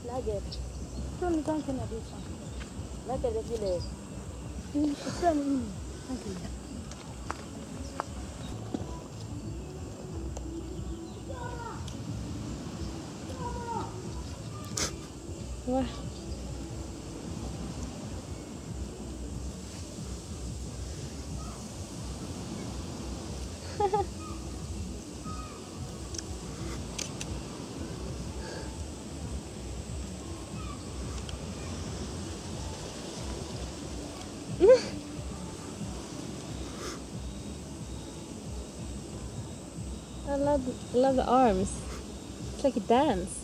Nugget. Don't think of this one. Nugget the village. It's done. Thank you. What? I love the arms. It's like a dance.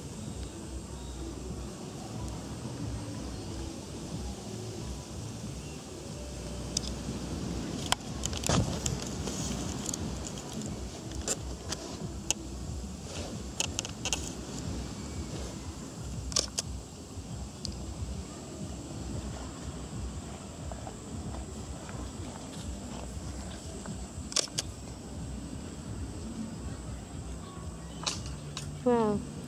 Wow.